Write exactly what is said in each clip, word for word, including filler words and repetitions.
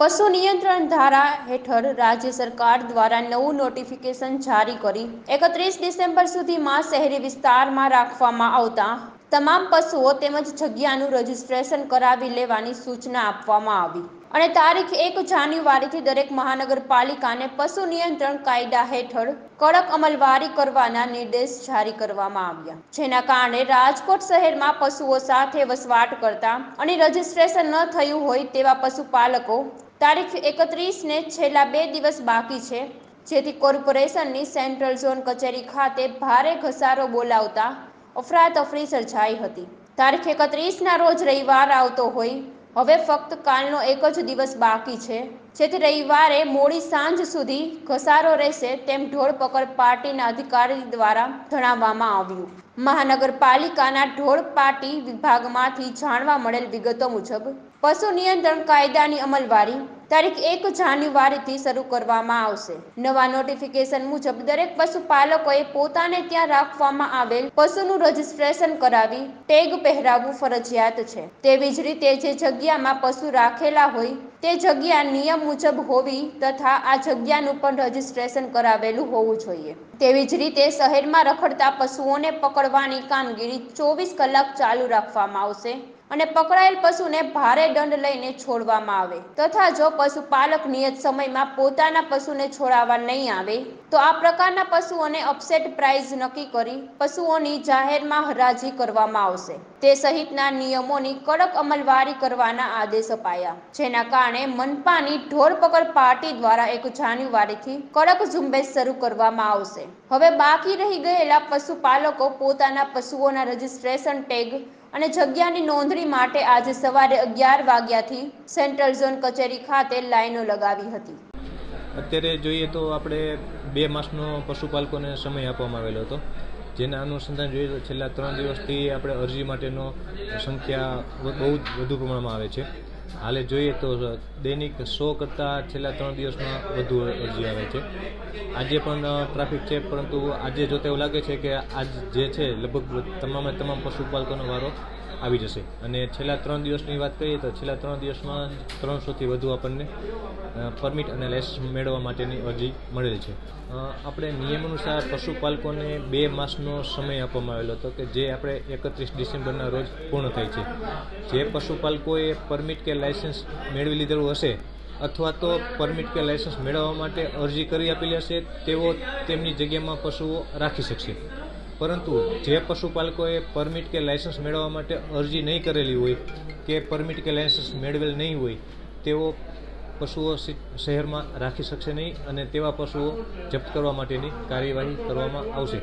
પશુ નિયંત્રણ ધારા હેઠળ રાજ્ય સરકાર દ્વારા નવું નોટિફિકેશન જારી કરી એકત્રીસ ડિસેમ્બર સુધીમાં શહેરી વિસ્તારમાં રાખવામાં આવતા તમામ પશુઓ તેમજ જગ્યાનું રજીસ્ટ્રેશન કરાવી લેવાની સૂચના આપવામાં આવી અને તારીખ એક જાન્યુઆરીથી દરેક મહાનગરપાલિકાને પશુ નિયંત્રણ કાયદા હેઠળ કડક અમલવારી કરવાના નિર્દેશ જારી કરવામાં આવ્યા, જેના કારણે રાજકોટ શહેરમાં પશુઓ સાથે વસવાટ કરતા અને રજીસ્ટ્રેશન ન થયું હોય તેવા પશુપાલકો તારીખ એકત્રીસ ને છેલ્લા બે દિવસ બાકી છે, જેથી કોર્પોરેશનની સેન્ટ્રલ ઝોન કચેરી ખાતે ભારે ઘસારો બોલાવતા અફરાતફરી સર્જાઈ હતી। તારીખ એકત્રીસ ના રોજ રવિવાર આવતો હોય હવે ફક્ત કાલનો એક જ દિવસ બાકી છે, જેથી રવિવારે મોડી સાંજ સુધી ઘસારો રહેશે તેમ ઢોર પકડ પાર્ટીના અધિકારી દ્વારા જણાવવામાં આવ્યું। મહાનગરપાલિકાના ઢોર પાટી વિભાગમાંથી જાણવા મળેલ વિગતો મુજબ પશુ નિયંત્રણ કાયદાની અમલવારી તારીખ એક જાન્યુઆરીથી શરૂ કરવામાં આવશે। નવા નોટિફિકેશન મુજબ દરેક પશુપાલકોએ પોતાને ત્યાં રાખવામાં આવેલ પશુનું રજીસ્ટ્રેશન કરાવી ટેગ પહેરાવવું ફરજિયાત છે। તેવી જ રીતે જે જગ્યામાં પશુ રાખેલા હોય તે જગ્યા નિયમ મુજબ હોવી તથા આ જગ્યાનું પણ રજીસ્ટ્રેશન કરાવેલું હોવું જોઈએ। તેવી જ રીતે શહેરમાં રખડતા પશુઓને પકડવાની કામગીરી ચોવીસ કલાક ચાલુ રાખવામાં આવશે અને પકડાયેલ પશુને ભારે દંડ લઈને છોડવામાં આવે તથા જો પશુપાલક નિયત સમયમાં પોતાના પશુને છોડાવવા નહીં આવે તો આ પ્રકારના પશુઓને અપસેટ પ્રાઇઝ નક્કી કરી પશુઓની જાહેરમાં હરાજી કરવામાં આવશે તે સહિતના નિયમોની કડક અમલવારી કરવાના આદેશ અપાયા, જેના કારણે મનપાની ઢોર પકડ પાર્ટી દ્વારા એક જાન્યુઆરીથી કડક ઝુંબેશ શરૂ કરવામાં આવશે। હવે બાકી રહી ગયેલા પશુપાલકો પોતાના પશુઓના રજીસ્ટ્રેશન ટેગ અને જગ્યાની નોંધણી માટે આજે સવારે અગિયાર વાગ્યાથી સેન્ટ્રલ ઝોન કચેરી ખાતે લાઈનો લગાવી હતી। અત્યારે જોઈએ તો આપણે બે માસનો પશુપાલકોને સમય આપવામાં આવેલો હતો, જેના અનુસંધાન જોઈએ તો છેલ્લા ત્રણ દિવસથી આપણે અરજી માટેનો સંખ્યા બહુ જ વધુ પ્રમાણમાં આવે છે। હાલે જોઈએ તો દૈનિક સો કરતાં છેલ્લા ત્રણ દિવસમાં વધુ અરજી આવે છે। આજે પણ ટ્રાફિક છે, પરંતુ આજે જોતા એવું લાગે છે કે આજ જે છે લગભગ તમામે તમામ પશુપાલકોનો વારો આવી જશે અને છેલ્લા ત્રણ દિવસની વાત કરીએ તો છેલ્લા ત્રણ દિવસમાં ત્રણસોથી વધુ આપણને પરમિટ અને લાયસન્સ મેળવવા માટેની અરજી મળેલ છે। આપણે નિયમ અનુસાર પશુપાલકોને બે માસનો સમય આપવામાં આવેલો હતો કે જે આપણે એકત્રીસ ડિસેમ્બરના રોજ પૂર્ણ થાય છે। જે પશુપાલકોએ પરમિટ કે લાયસન્સ મેળવી લીધેલું હશે અથવા તો પરમિટ કે લાયસન્સ મેળવવા માટે અરજી કરી આપેલી હશે તેઓ તેમની જગ્યામાં પશુઓ રાખી શકશે, પરંતુ જે પશુપાલકોએ પરમિટ કે લાયસન્સ મેળવવા માટે અરજી નહીં કરેલી હોય કે પરમિટ કે લાયસન્સ મેળવેલ નહીં હોય તેઓ પશુઓ શહેરમાં રાખી શકશે નહીં અને તેવા પશુઓ જપ્ત કરવા માટેની કાર્યવાહી કરવામાં આવશે।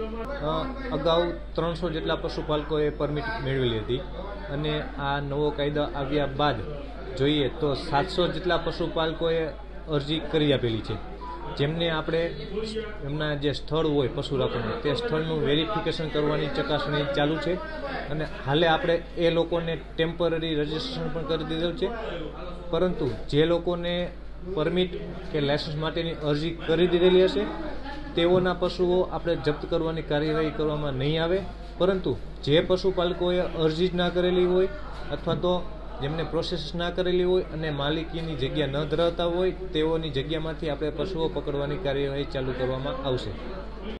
અગાઉ ત્રણસો જેટલા પશુપાલકોએ પરમિટ મેળવેલી હતી અને આ નવો કાયદો આવ્યા બાદ જોઈએ તો સાતસો જેટલા પશુપાલકોએ અરજી કરી આપેલી છે, જેમને આપણે એમના જે સ્થળ હોય પશુ રાખવાનું તે સ્થળનું વેરિફિકેશન કરવાની ચકાસણી ચાલુ છે અને હાલે આપણે એ લોકોને ટેમ્પરરી રજીસ્ટ્રેશન પણ કરી દીધેલું છે, પરંતુ જે લોકોને પરમિટ કે લાયસન્સ માટેની અરજી કરી દીધેલી હશે તેઓના પશુઓ આપણે જપ્ત કરવાની કાર્યવાહી કરવામાં નહીં આવે, પરંતુ જે પશુપાલકોએ અરજી જ ના કરેલી હોય અથવા તો જેમને પ્રોસેસ ના કરેલી હોય અને માલિકીની જગ્યા ન ધરાવતા હોય તેઓની જગ્યામાંથી આપણે પશુઓ પકડવાની કાર્યવાહી ચાલુ કરવામાં આવશે।